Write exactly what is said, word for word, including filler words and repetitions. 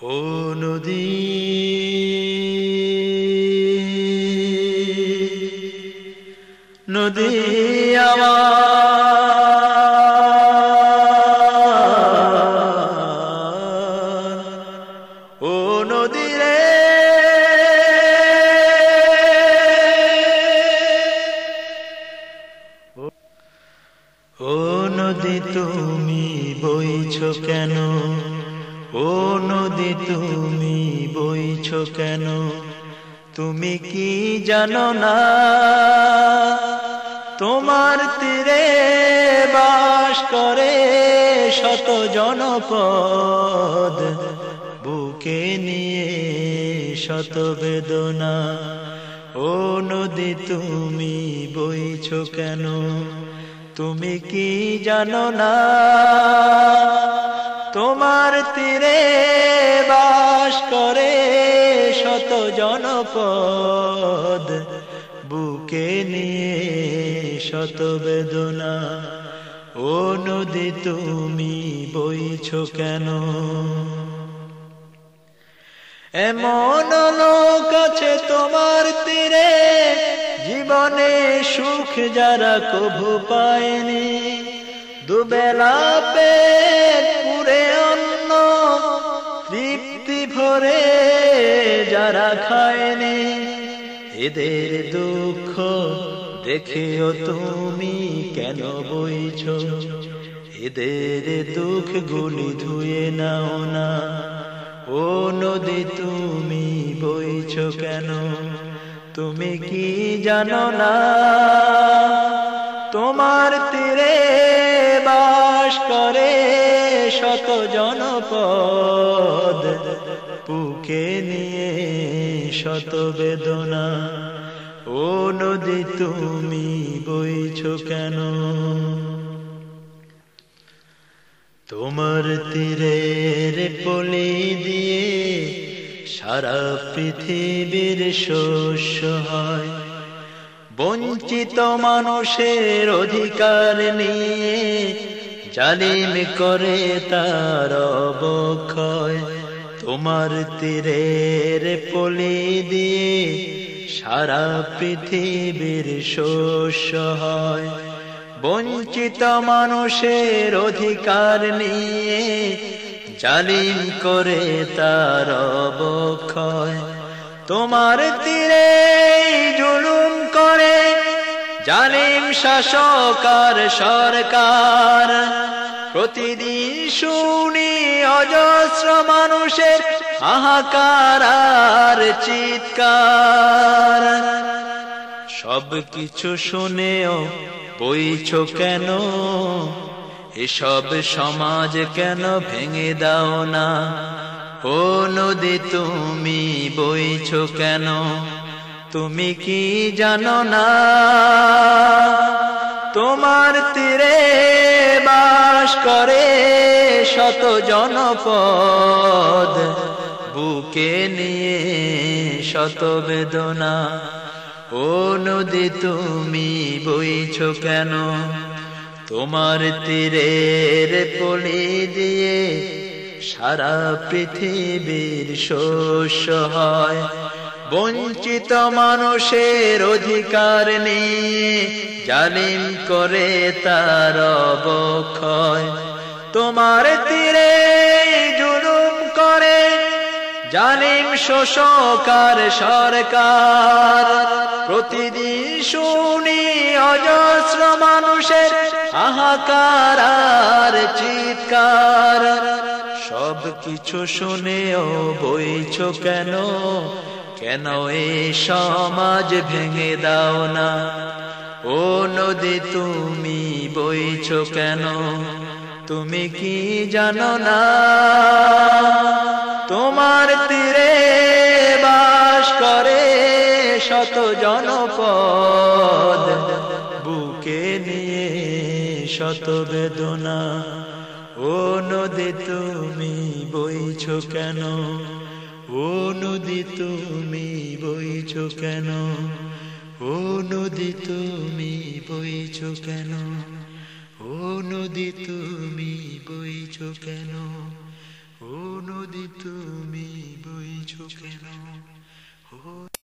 ও নদী নদী আমার ও নদী রে ও নদী তুমি বইছো কেন ও নদী তুমি বইছো কেন তুমি কি জানো না তোমার তীরে বাস করে শত জনপদ বুকে নিয়ে শত বেদনা ও নদী তুমি বইছো কেন তুমি কি জানো না তোমার তীরে বাস করে শত জনপদ বুকে নিয়ে শত বেদনা ও নদী তুমি বইছো কেন এমন লোক আছে তোমার তীরে জীবনে সুখ যারা কভু পায়নি দুবেলা পেট পুরে অন্ন তৃপ্তি ভরে যারা খায়নি এদের দুঃখ দেখেও তুমি কেন বইছো এদের দুঃখ গুলি ধুয়ে নাও না ও নদী তুমি বইছো কেন তুমি কি জানো না তোমার তীরে বাস করে শত জনপদ বুকে নিয়ে শত বেদনা ও নদী তুমি বইছো কেন তোমার তীরের পলি দিয়ে সারা পৃথিবীর শস্য হয় বঞ্চিত মানুষের অধিকার নিয়ে জালিম করে তার অবক্ষয় তোমার তীরের পলি দিয়ে সারা পৃথিবীর শস্য হয় বঞ্চিত মানুষের অধিকার নিয়ে জালিম করে তার অবক্ষয় তোমার তীরে জুলুম করে জালিম শাসক আর সরকার প্রতিদিন শুনি অজস্র মানুষের হাহাকার আর চিৎকার সব কিছু শুনেও বইছো কেন এসব সমাজ কেন ভেঙে দাও না ও নদী তুমি বইছো কেন তুমি কি জানো না তোমার তীরে বাস করে শত জনপদ বুকে নিয়ে শত বেদনা ও নদী তুমি বইছো কেন তোমার তীরের পলি দিয়ে সারা পৃথিবীর শস্য হয় বঞ্চিত মানুষের অধিকার নিয়ে জালিম করে তার অবক্ষয় তোমার তীরে জুলুম করে জালিম শোষক আর সরকার প্রতিদিন শুনি অজস্র মানুষের হাহাকার আর চিৎকার সব কিছু শুনেও বইছো কেন কেন এই সমাজ ভেঙে দাও না ও নদী তুমি বইছো কেন তুমি কি জানো না তোমার তীরে বাস করে শত জনপদ বুকে নিয়ে শত বেদনা ও নদী তুমি বইছো কেন ও নদী তুমি বইছো কেন ও নদী তুমি বইছো কেন ও নদী তুমি বইছো কেন ও নদী তুমি বইছো কেন ও